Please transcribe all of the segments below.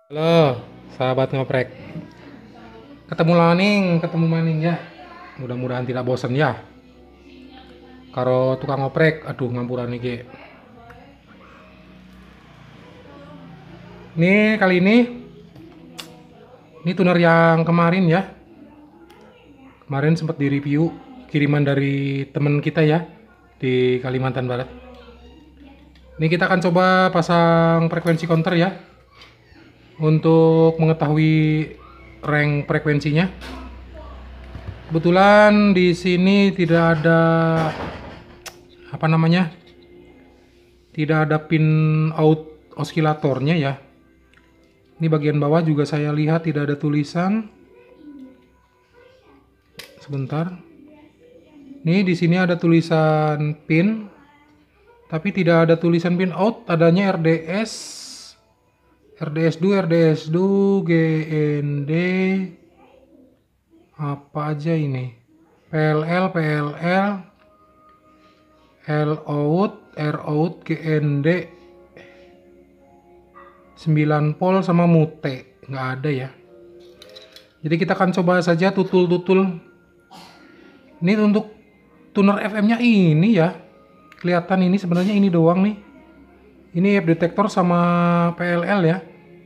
Halo, sahabat ngoprek. Ketemu maning ya. Mudah-mudahan tidak bosan ya. Karo tukang ngoprek, aduh ngampuran iki. Nih kali ini tuner yang kemarin ya. Kemarin sempat di-review kiriman dari temen kita ya di Kalimantan Barat. Ini kita akan coba pasang frekuensi counter ya untuk mengetahui rank frekuensinya. Kebetulan di sini tidak ada tidak ada pin out osilatornya ya. Ini bagian bawah juga saya lihat tidak ada tulisan. Sebentar. Nih di sini ada tulisan pin, tapi tidak ada tulisan pin out. Adanya RDS, RDS2, RDS2, GND, apa aja ini? PLL, PLL, LOUT, ROUT, GND, 9 pol sama mute, nggak ada ya. Jadi kita akan coba saja tutul-tutul. Ini untuk tuner FM-nya ini ya. Kelihatan ini sebenarnya ini doang nih. Ini F detektor sama PLL ya.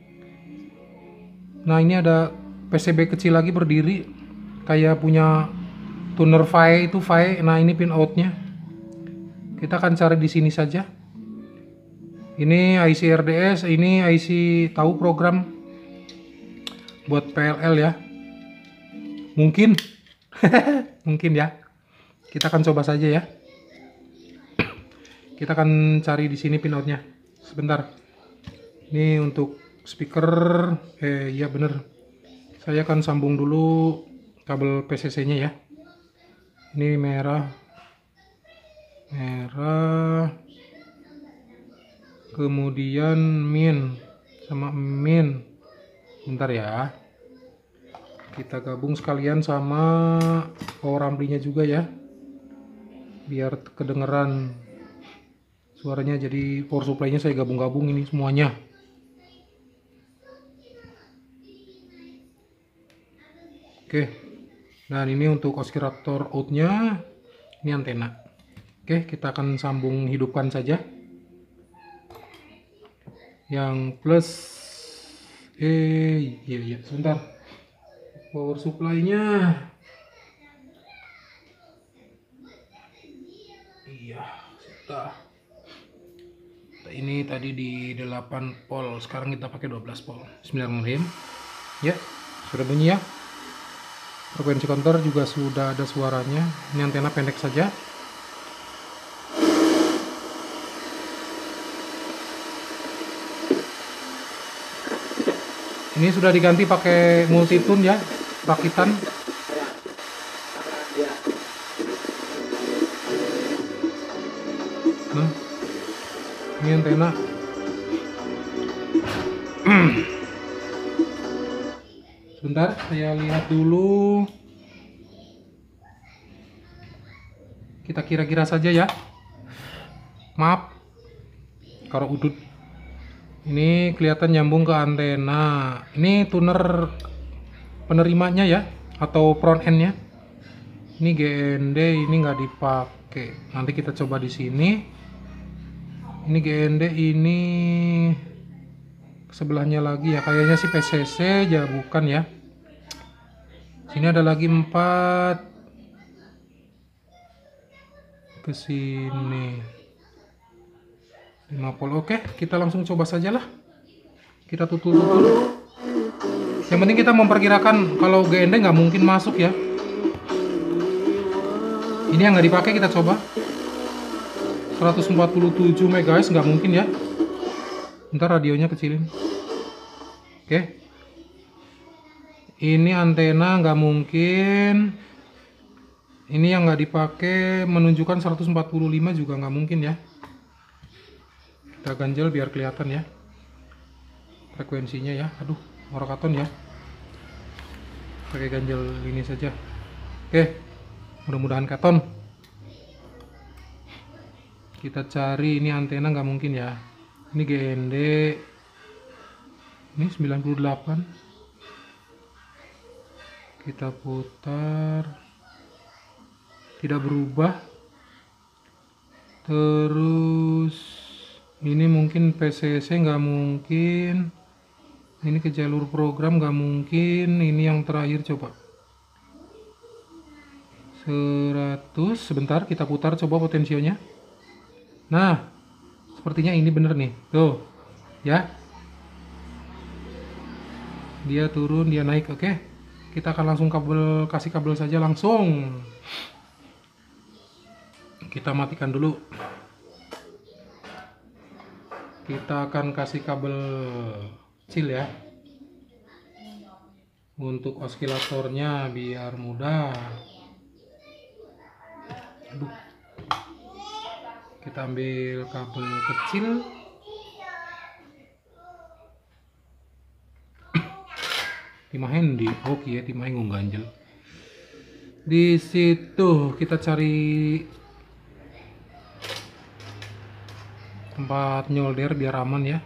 Nah, ini ada PCB kecil lagi berdiri kayak punya tuner PHY itu PHY. Nah, ini pin outnya. Kita akan cari di sini saja. Ini IC RDS, ini IC tahu program buat PLL ya. Mungkin mungkin ya. Kita akan coba saja ya. Kita akan cari di sini pin outnya. Sebentar. Ini untuk speaker. Iya bener. Saya akan sambung dulu kabel PCC-nya ya. Ini merah. Kemudian min sama min. Bentar ya. Kita gabung sekalian sama power amplinya juga ya. Biar kedengeran suaranya, jadi power supply-nya saya gabung-gabung ini semuanya. Oke. Dan ini untuk osilator out-nya. Ini antena. Oke, kita akan sambung hidupkan saja. Yang plus iya sebentar. Power supply-nya. Iya, sudah. Ini tadi di 8 pol, sekarang kita pakai 12 pol. Bismillahirrahmanirrahim. Ya, sudah bunyi ya. Frekuensi counter juga sudah ada suaranya. Ini antena pendek saja. Ini sudah diganti pakai multitune ya, rakitan. Nah, ini antena. Sebentar, saya lihat dulu. Kita kira-kira saja ya. Maaf, kalau udut. Ini kelihatan nyambung ke antena. Ini tuner penerimanya ya, atau front end-nya. Ini GND, ini nggak dipakai. Nanti kita coba di sini. Ini GND, ini sebelahnya lagi ya. Kayaknya sih PCC, ya bukan ya. Sini ada lagi 4 ke sini. 5 pol. Oke, kita langsung coba saja lah. Kita tutul-tutul. Yang penting kita memperkirakan kalau GND nggak mungkin masuk ya. Ini yang nggak dipakai, kita coba 147 MHz, nggak mungkin ya. Ntar radionya kecilin. Oke. Ini antena nggak mungkin. Ini yang nggak dipakai menunjukkan 145 juga nggak mungkin ya. Kita ganjel biar kelihatan ya frekuensinya ya. Aduh, ngorok ya. Pakai ganjel ini saja. Oke, mudah-mudahan katon. Kita cari, ini antena nggak mungkin ya. Ini GND. Ini 98. Kita putar, tidak berubah. Terus ini mungkin PCC nggak mungkin, ini ke jalur program nggak mungkin. Ini yang terakhir, coba 100. Sebentar, kita putar coba potensionya. Nah, sepertinya ini bener nih, tuh ya, dia turun, dia naik. Oke, kita akan langsung kasih kabel saja langsung. Kita matikan dulu. Kita akan kasih kabel kecil ya, untuk osilatornya biar mudah. Aduh, kita ambil kabel kecil. Timah Hendi, oke ya, timah ngganjel. Di situ kita cari tempat nyolder biar aman ya.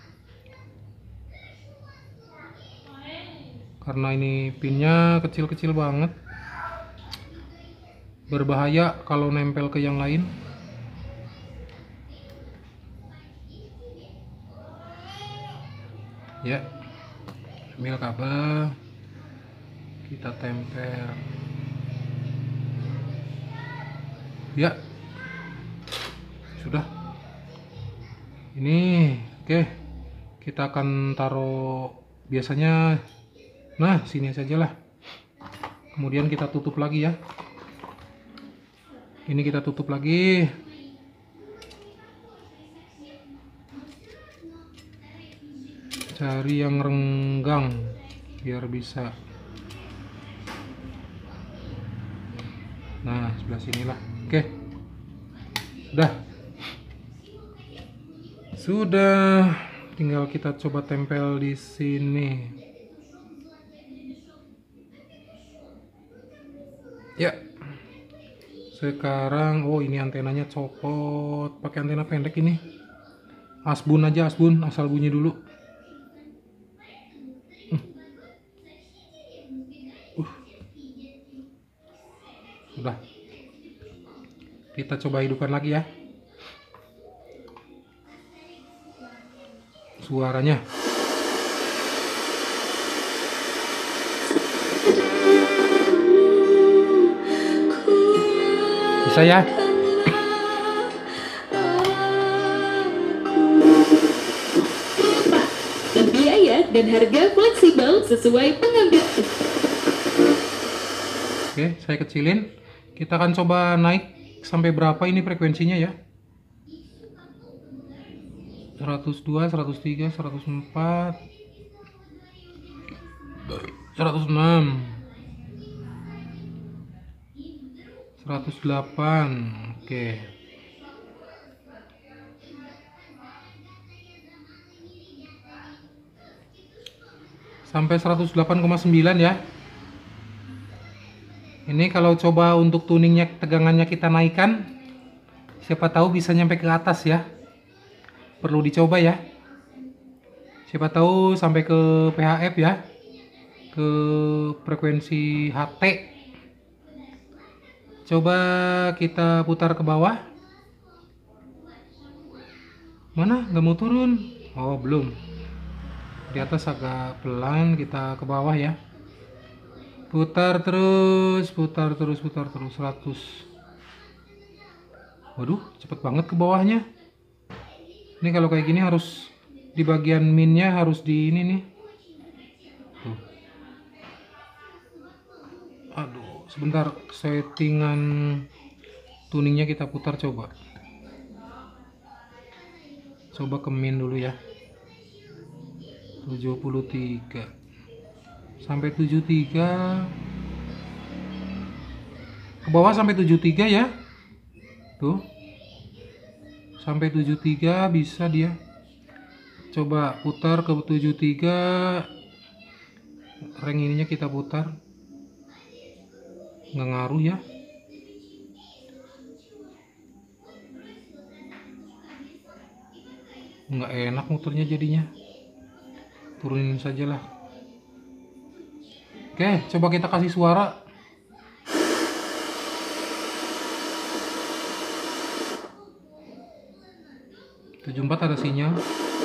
Karena ini pinnya kecil-kecil banget, berbahaya kalau nempel ke yang lain. Ya, ambil kabel, kita tempel. Ya, sudah. Ini oke, kita akan taruh biasanya, nah sini sajalah. Kemudian kita tutup lagi ya. Ini kita tutup lagi. Cari yang renggang biar bisa. Nah, sebelah sinilah. Oke. Sudah, tinggal kita coba tempel di sini. Ya. Sekarang, oh ini antenanya copot. Pakai antena pendek ini. Asbun aja, asbun, asal bunyi dulu. Sudah. Kita coba hidupkan lagi ya. Suaranya. Bisa ya? Biaya dan harga fleksibel sesuai pengambil. Oke, saya kecilin. Kita akan coba naik sampai berapa ini frekuensinya ya. 102, 103, 104, 106, 108. Oke. Sampai 108,9 ya. Ini kalau coba untuk tuningnya, tegangannya kita naikkan, siapa tahu bisa nyampe ke atas ya. Perlu dicoba ya. Siapa tahu sampai ke PHF ya, ke frekuensi HT. Coba kita putar ke bawah. Mana? Nggak mau turun? Oh belum. Di atas agak pelan, kita ke bawah ya. Putar terus, putar terus, putar terus. 100. Waduh, cepet banget ke bawahnya. Ini kalau kayak gini harus di bagian minnya harus di ini nih. Tuh. Aduh, sebentar, settingan tuningnya kita putar coba. Coba ke min dulu ya. 73. Sampai 73. Ke bawah sampai 73 ya. Tuh. Sampai 73 bisa dia. Coba putar ke 73. Ring ininya kita putar. Nggak ngaruh ya. Nggak enak muternya jadinya. turunin saja lah. Oke, coba kita kasih suara. Tujuh empat ada sinyal.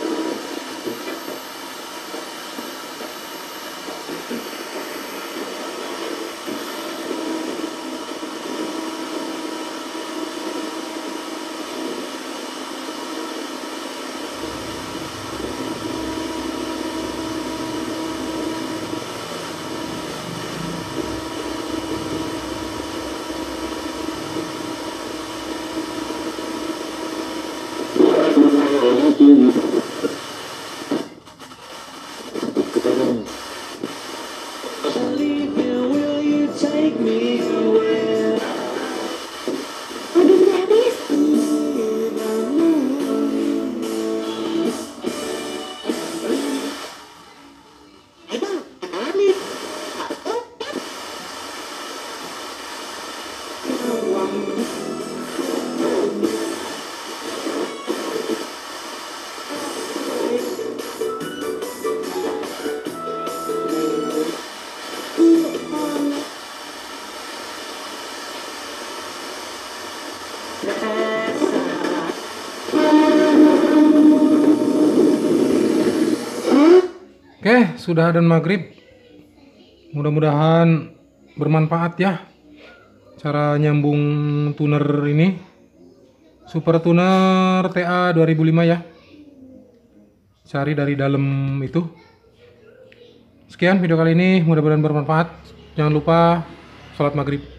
Oke, sudah adzan maghrib. Mudah-mudahan bermanfaat ya cara nyambung tuner ini, Super Tuner TA 2005 ya. Cari dari dalam itu. Sekian video kali ini, mudah-mudahan bermanfaat. Jangan lupa sholat maghrib.